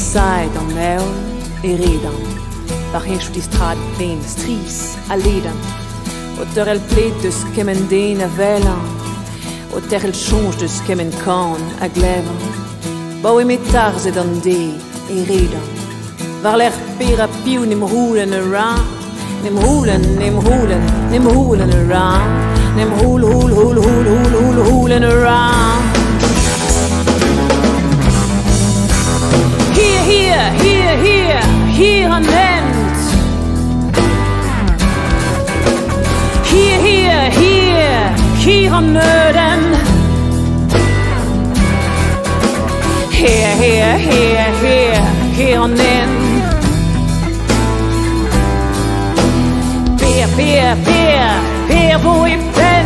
side on neon e redan. Par hin die straat ben stries a leden. O ter el pletus kemen den a velan. O ter el change de kemen kan a glevan. Bau e metarze dan de e redan. Var ler pera piu nim hoelen a ra. Nim hoelen, nim hoelen, nim hoelen a ra. Nim hoel, hoel, hoel, hoel, hoel, hoel, hoelen a ra. Hier, hier, hier, hier, hier aan end. Hier, hier, hier, hier aan noden. Hier, hier, hier, hier, hier aan end. Peer, peer, peer, peer, wo ik ben.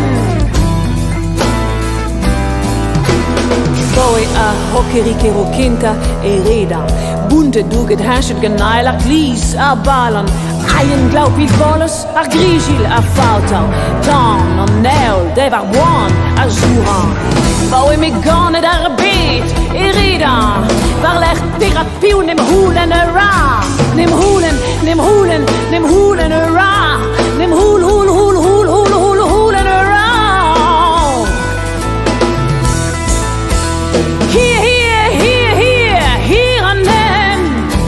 Poi a hokerike rokinta e reda. Bunte duget hashet genail a glis a balan. Aien glaupit bolos a grigil a fautal. Dan an neul de var buon a juran. Poi me gane dar beet e reda. Var leg therapie nim hoelen a ra. Nim hoelen, nim hoelen, nim hoelen a ra. Nim hoel, hoel, hoel, hoel, hoel, hoel, hoelen a ra. Hier, hier, hier, hier, hier aan end.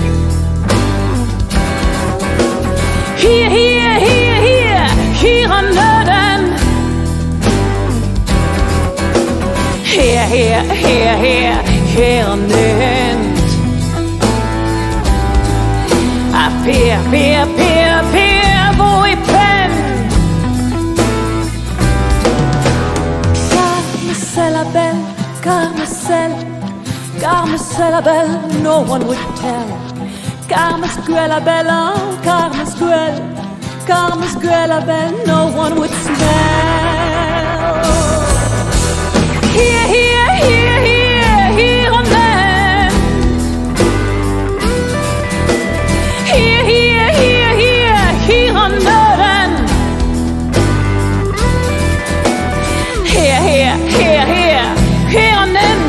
Hier, hier, hier, hier, hier aan noden. Hier, hier, hier, hier, hier aan end. A peer, peer, peer, peer, wo ik ben. Car la belle, car la belle, no one would tell. Car la belle, car la belle, no one would smell. Here, here, here, here, here on land. Here, here, here, here, here on land. Here, here, here, here, here on land.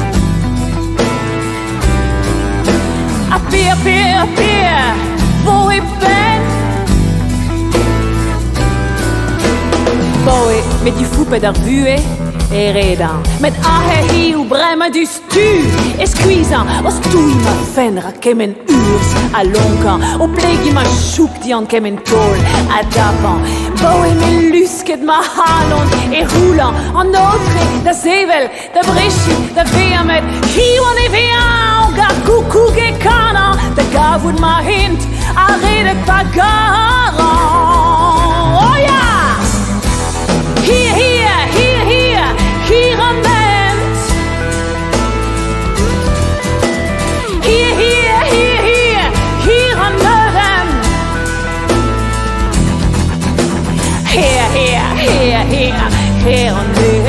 A peer, peer, peer, wo ik ben. Boy, met die voet bij daar vue e reda. Met ahe hiu brema du stu. E squeeza, was tu ma fenra che men urs a lonka. O plegi ma sjuk di an che men tol a dapan. Boy, me lusket ma halon e hula. An notre, da zevel, da brischi, da vea met hiu e vea. Ga kuku ge kana, da gavud ma hint. A rede pagara. Oh ja! Hier, hier, hier, hier, hier aan land. Hier, hier, hier, hier, hier aan noden. Hier, hier, hier, hier, hier aan noden.